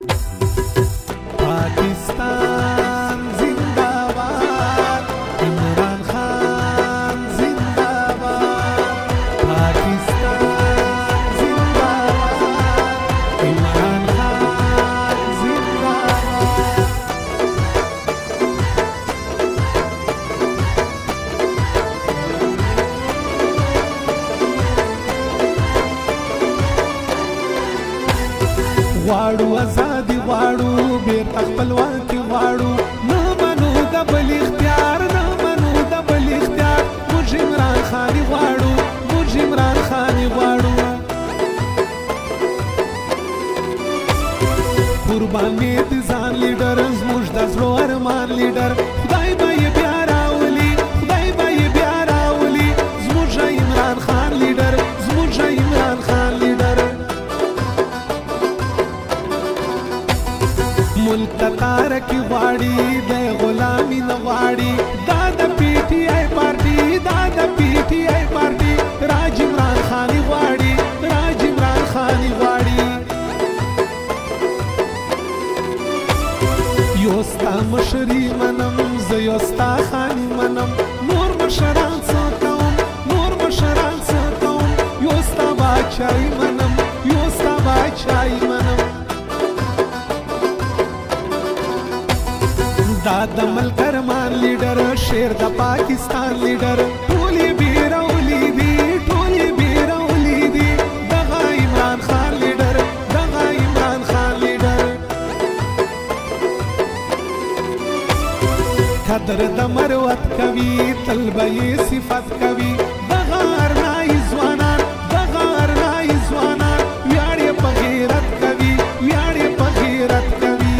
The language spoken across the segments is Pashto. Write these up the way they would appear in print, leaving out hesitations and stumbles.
पाकिस्तान जिंदाबाद, इमरान खान जिंदाबाद। पाकिस्तान जिंदाबाद, इमरान खान जिंदाबाद। غواړو ازادي غواړو بیرته خپلواکي غواړو، نه منو د بل اختیار، نه منو د بل اختیار. موږ عمران خان غواړو، موږ عمران خان غواړو. قربان مې د ځان لیډر، زموږ د زړه ارمان لیډر. خدای به یې بیا راولي، خدای به یې بیا راولي. زموږ عمران خان لیډر، زموږ عمران خان لیډر. ملک تقاره کی غواړي، د غلامي نه غواړي. دا د پی ټی آی پارټي، دا د پی ټی آی پارټي. راج عمران خان غواړي، راج عمران خان غواړي. یوستا مشري منم، زه یوستا خاني منم. نور مشران څه کوم، نور مشران څه کوم. یوستا باچای منم، یوستا باچای منم. دا د ملک ارمان لیډر، شیر د پاکستان لیډر. ټولې بیرولي دي، ټولې بیرولي دي. دغه عمران خان لیډر، دغه عمران خان لیډر. قدر د مروت کوي، تل به یې صفت کوي. دغه ارنایي ځوانان، دغه ارنایي ځوانان. ویاړ یې په غیرت کوي، ویاړ یې په غیرت کوي.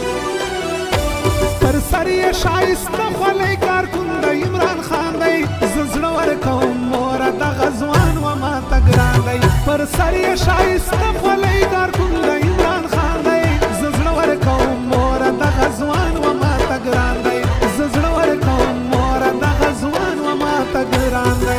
پر سر یې شایسته خولۍ کارکون د عمران خان دی. زه زړه ورکوم موره دغه ځوان و ماته ګران دی. پر سر یې شایسته خولۍ کارکون د عمران خان دی. زه زړه ورکوم موره دغه ځوان و ماته ګران دی. زه زړه ورکوم موره دغه ځوان و ماته ګران دی.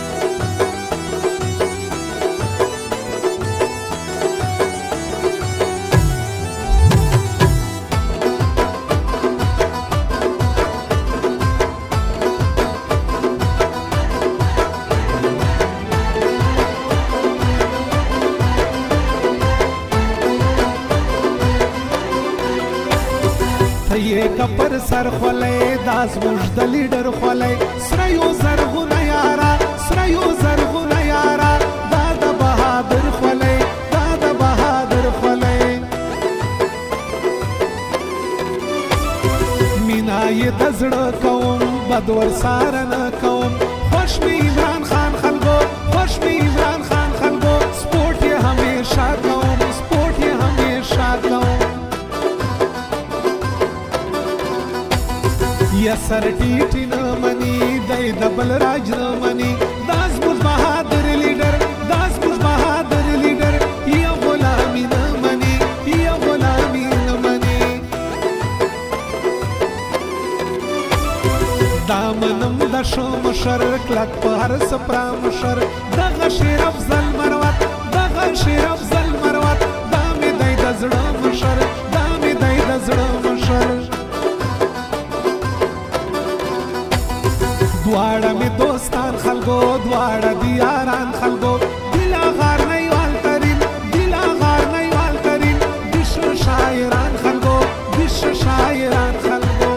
یې کپر سر خولۍ، دا زموږ د لیډر خولۍ. سره یو زرغونه یاره، سره یو زرغونه یاره. دا د بهادر خولۍ، دا د بهادر خولۍ. مینا یې د زړه کوم، بد ورساره نه کوم. خوښ مې عمران خان خلکو، خوښ مې عمران خان خلکو. سپورټ یې همیشه کوم، سپورټ یې همیشه کوم. یا سر ټیټی نه مني، دی د بل راج نه مني. دا زموږ بهادر لیډر، دا زموږ بهادر لیډر. یا غلامي نه مني، یا غلامي نه مني. دا منم د ښه مشر، کلک په هر څه پرا مشر. دغه شیر افضل مروت، دغه شیر افضل مروت. دا مې دی د زړه مشر، دا مې دی د زړه مشر. دواړه مې دوستان خلکو، دواړه دیاران خلکو. دلا غار نیوال ترین، دلا غار نیوال ترین. دش شاعران خلکو، دش شاعران خلکو.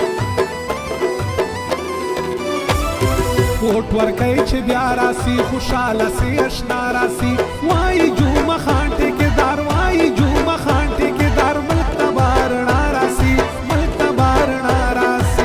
کوټ ورکوي چې بیا راسي، خوشحاله سي اشنا راسي. وایي جومه خان ټیکېدار، وایي جومه خان ټیکېدار. ملک ته به رڼا راسي، ملک ته به رڼا راسي.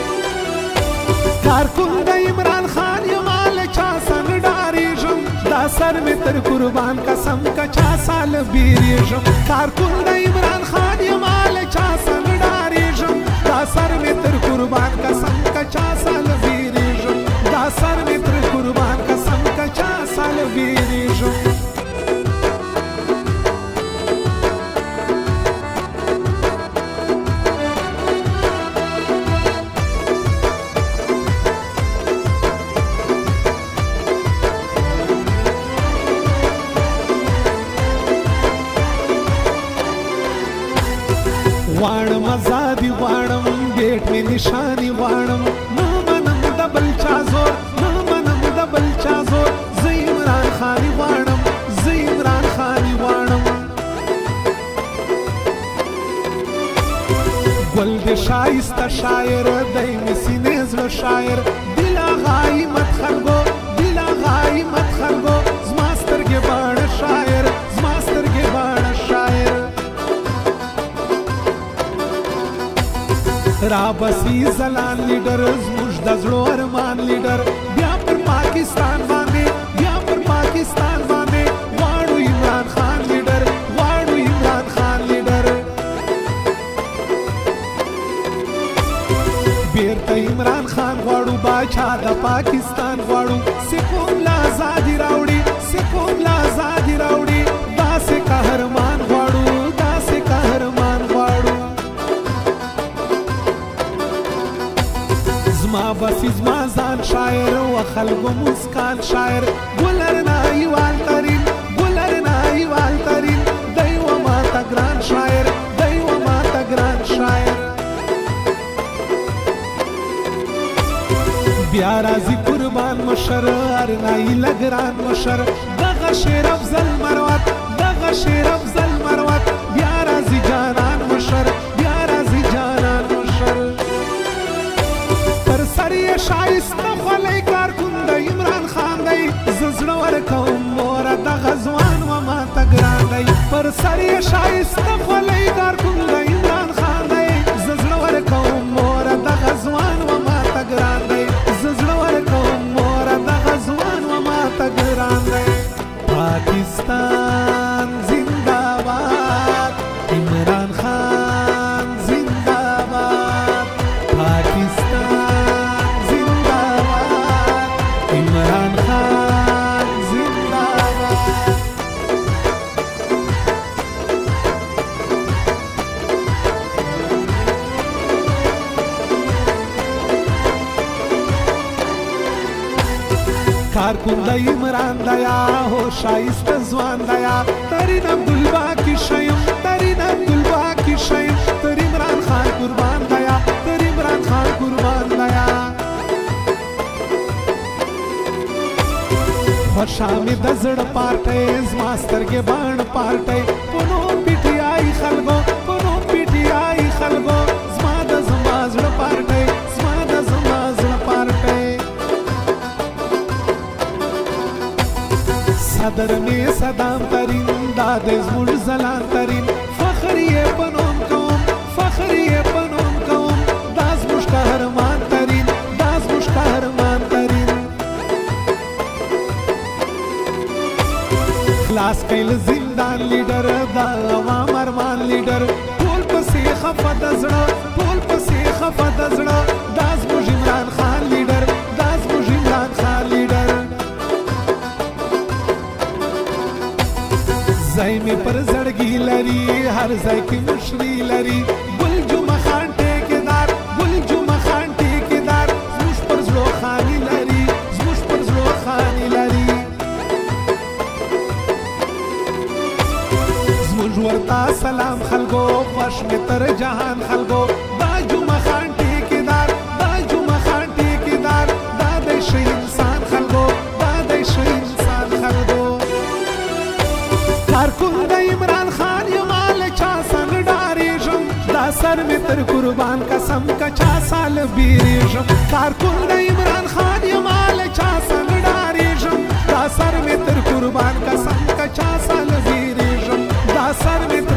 کارکون د عمران خان یم له چا سن ډارېږم. دا سر مې تر قربان قسم که چا سال بیرېږم. کارکون د عمران خان یم له چا سن ډارېږم. دا سر مې تر قربان قسم که چا سال بیرېږم. دا سر مې تر قربان قسم که چا سال بیرېږم. غواړم ازادي غواړم بیټ مې نشاني غواړم نه منم د بل چا زور نه منم د بل چا زور زه عمران خاني غواړم زه عمران خاني غواړم ګل د شایسته شاعر دی مې سینې زړه شاعر دل غای مت خلګو دل غای مت خلګو زما سترګې باڼه شاعر زما سترګې باڼه شاعر را بسی زلان لیډر زموږ د زړو ارمان لیډر بیا پر پاکستان باندې بیا پر پاکستان باندې غواړو عمران خان لیډر غواړو عمران خان لیډر بیرته عمران خان غواړو باچا د پاکستان غواړو سکون لا آزادي راوړي سکون لا آزادي راوړي داسې قهرمان غواړو داسې قهرمان غواړو زما بسی زما ځان شاعر و خلکو مسکان شاعر ګلر نایوال ترین ګلر نایوال ترین دی و ماته ګران شاعر دی و ماته ګران شاعر بیا راځي قربان مشر ارنایي لګران مشر دغه شیر افضل مروت دغه شیر افضل مروت بیا راځي جانان مشر بیا راځي جانان مشر پر سر یې شایسته خولۍ کارکون د عمران خان دی زه زړه ورکوم موره دغه ځوان و ماته ګران دی پر سر یې شایسته خولۍ کارکون د عمران خان دی زه زړه ورکوم موره دغه ځوان و ماته ګران دی पाकिस्तान जिंदाबाद इमरान खान जिंदाबाद पाकिस्तान जिंदाबाद इमरान खान जिंदाबाद کارکون د عمران دیا هو شایسته ځوان دیا ترین عبدالبا کی شیم ترین عبدالبا کی شیم تر عمران خان قربان دیا تر عمران خان قربان دیا خوشامې د زړه پارټۍ زما سترګې باڼه پارټۍ په نوم پی ټي آی خلکو په نوم پی ټي آی خلکو زما د زما زړه پارټۍ زما د زما زړه پارټۍ صدر میں صدام ترین داد زموږ زلان ترین فخر یې په نوم کوم فخر یې په نوم کوم دا زموږ قهرمان ترین دا زموږ قهرمان ترین خلاص کئ له زندان لیډر دا عوام ارمان لیډر ټول پسې خفه د زړه ټول پسې خفه د زړه دا زموږ عمران خان لیډر دا زموږ عمران خان لیډر ځای مې پر زړګي لري هر ځای کې مشري لري ګل جمعه خان ټیکدار ګل جمعه خان ټیکدار زموږ پر زړه خاني لري زموږ پر زړه خاني لري زموږ ورته سلام خلکو خوش مې تر جهان خلکو دا جمعه خان ټیکدار دا جمعه خان ټیکدار دا د ښه انسان خلکو دا د ښه انسان خلکو کارکون د عمران خان یما له چا څنګ ډارېږم دا سر مې تر قربان قسم که چا سال بیرېږم کارکون د عمران خان یما له چا څنګ ډارېږم دا سر مې تر قربان قسم که چا سال بیرېږم دا سر مې